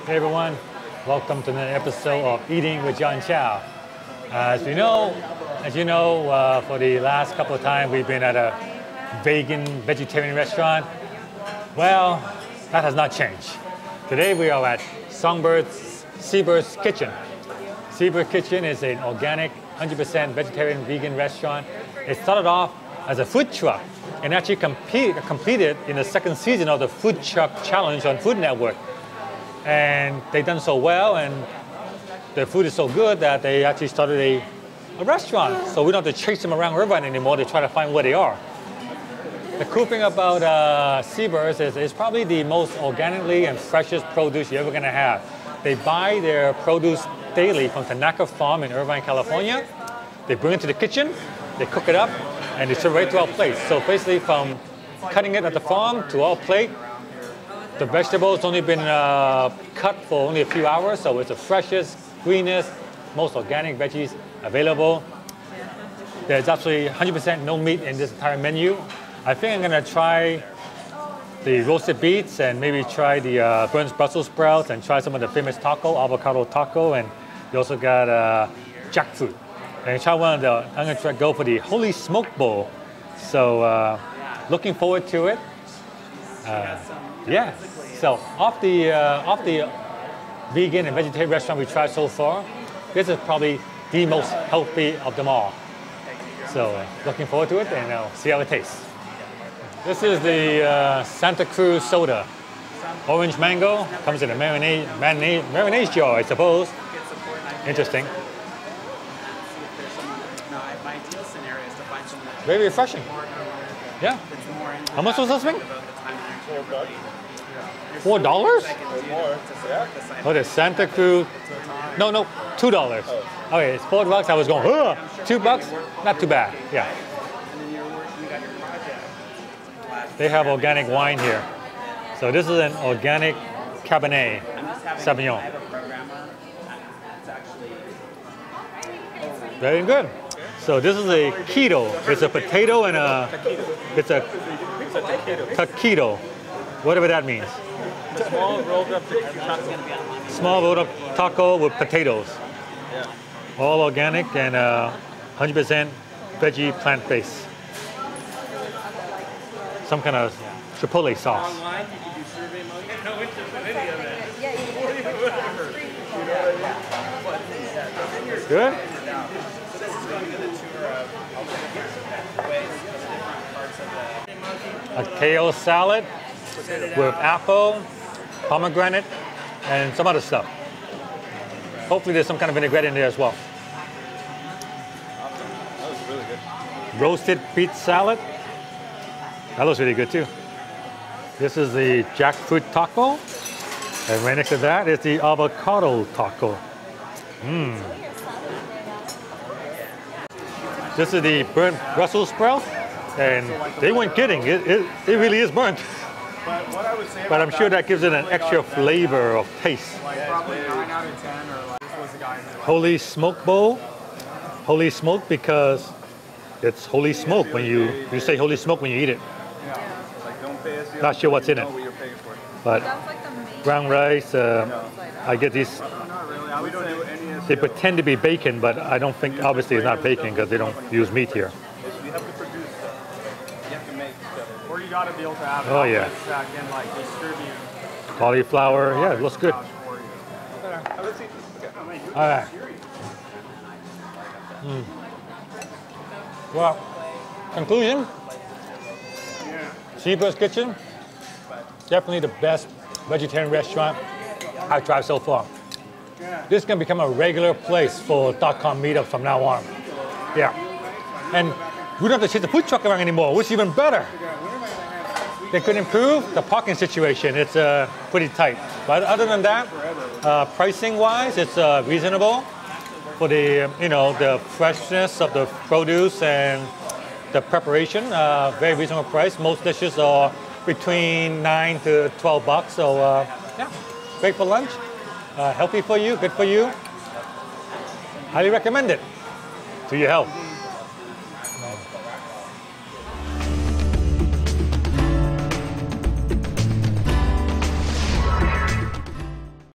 Hey everyone, welcome to another episode of Eating with John Chow. As you know, for the last couple of times we've been at a vegetarian restaurant. Well, that has not changed. Today we are at Seabirds Kitchen. Seabirds Kitchen is an organic, 100% vegetarian vegan restaurant. It started off as a food truck and actually competed in the second season of the Food Truck Challenge on Food Network. And they've done so well, and the food is so good that they actually started a restaurant. So we don't have to chase them around Irvine anymore to try to find where they are. The cool thing about Seabirds is it's probably the most organically and freshest produce you're ever going to have. They buy their produce daily from Tanaka Farm in Irvine, California. They bring it to the kitchen, they cook it up, and they serve it right to our plate. So basically from cutting it at the farm to our plate, the vegetables only been cut for only a few hours, so it's the freshest, greenest, most organic veggies available. There's absolutely 100% no meat in this entire menu. I think I'm gonna try the roasted beets and maybe try the Burns Brussels sprouts and try some of the famous taco, avocado taco, and you also got jackfruit. And try I'm gonna try go for the Holy Smoke Bowl. So looking forward to it. Yeah, so off the vegan and vegetarian restaurant we tried so far, this is probably the most healthy of them all. So looking forward to it, and I'll see how it tastes. This is the Santa Cruz soda. Orange mango, comes in a marinade jar, I suppose. Interesting. Very refreshing. Yeah. How much was this thing? $4? Oh, the Santa Cruz. No, $2. Okay, it's $4. I was going, $2? Not too bad. Yeah. They have organic wine here. So this is an organic Cabernet Sauvignon. Very good. So this is a keto. It's a potato and it's a taquito. Whatever that means. Small rolled up taco. Small rolled up taco with potatoes. Yeah. All organic and 100% veggie plant-based. Some kind of chipotle sauce. Online, you can do survey mode. No interest in any of that. Good? So this is going to be the tour of alternative ways of different parts of the... A kale salad with apple, pomegranate, and some other stuff. Hopefully there's some kind of vinaigrette in there as well. That was really good. Roasted beet salad. That looks really good too. This is the jackfruit taco. And right next to that is the avocado taco. This is the burnt Brussels sprout. And they weren't kidding. It really is burnt. But I'm sure that gives it an extra flavor of taste. Probably 9 out of 10, or like, this was the guy who Holy Smoke Bowl. Holy Smoke because it's holy smoke when you say holy smoke when you eat it. Not sure what's in it. But brown rice, I get these. They pretend to be bacon, but I don't think, obviously it's not bacon because they don't use meat here. or you got to be able to have Oh, yeah. outlets that can like distribute. Cauliflower, yeah, it looks good. All right. Well, conclusion. Seabirds Kitchen, definitely the best vegetarian restaurant I've tried so far. This is going to become a regular place for .com meetups from now on. Yeah. And we don't have to chase the food truck around anymore, which is even better. They could improve the parking situation. It's pretty tight. But other than that, pricing-wise, it's reasonable for the the freshness of the produce and the preparation. Very reasonable price. Most dishes are between $9 to $12. So yeah, great for lunch. Healthy for you, good for you. Highly recommend it to your health.